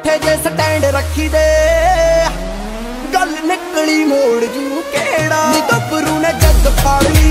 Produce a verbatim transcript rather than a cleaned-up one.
झूठे जे स्टैंड रखी दे गल निकली मोड़ जू केड़ा नी गबरू ने जग फाड़ ली